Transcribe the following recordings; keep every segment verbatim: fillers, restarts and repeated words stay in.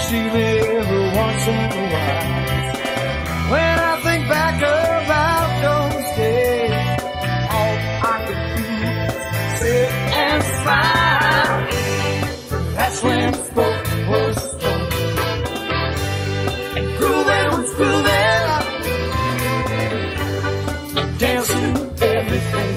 see me every once in a while. When I think back about those days, all I could do is sit and smile. That's when folk was folk, and grooving was grooving, dancing everything.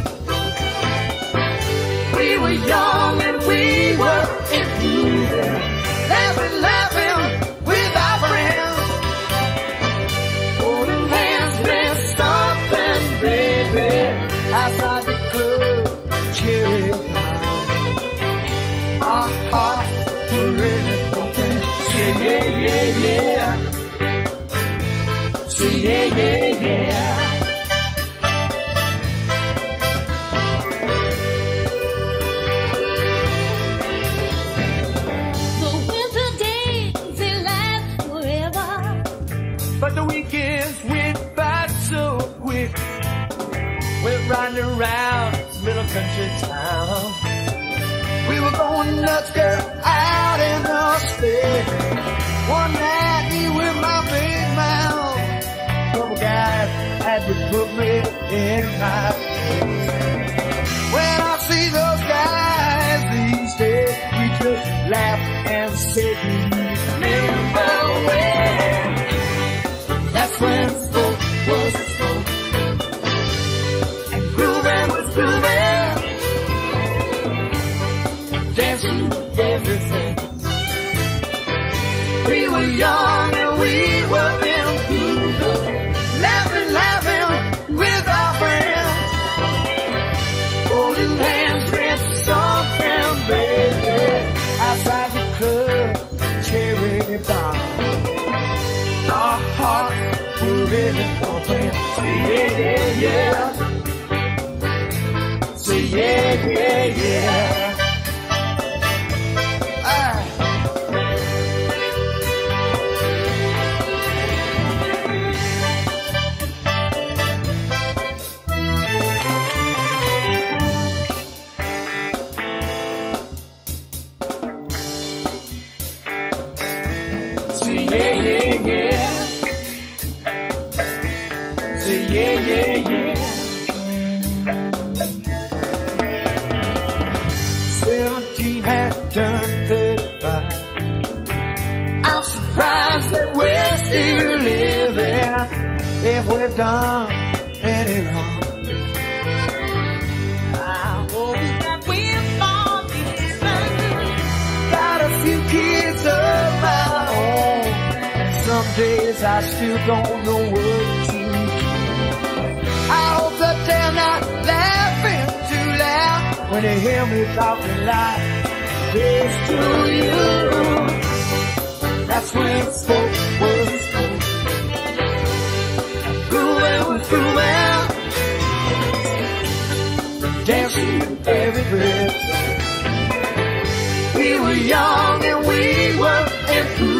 We were young and we were improving, laughing, laughing with our friends. Holding hands, meant something, baby. Outside the club, cherry pie. Our hearts were really pumping. Say yeah, yeah, yeah. Say yeah, yeah, yeah. But the weekends went by so quick. We're riding around this little country town. We were going nuts, girl, out in the state. One night, me with my big mouth. Couple guys had to put me in my place. When I see those guys these days, we just laugh and say, remember when? That's when folk was folk, and grooving was grooving, dancing everything. We were young and we were improving, laughing, laughing with our friends. Holding hands, meant something, baby. Outside the club, cherry pie. Our hearts were really pumping. Say yeah, yeah, yeah. Say yeah, yeah, yeah. Ah. Say yeah, yeah, yeah. Say yeah, yeah, yeah. Seventeen has turned thirty-five. I'm surprised that we're still living. If we've done any wrong, I hope that we're forgiven. Got a few kids of my own. Some days I still don't know what to do. I hope that they're not laughing too loud when they hear me talking like this to you. That's when folk was folk, grooving was grooving, dancing every breath. We were young and we were improving.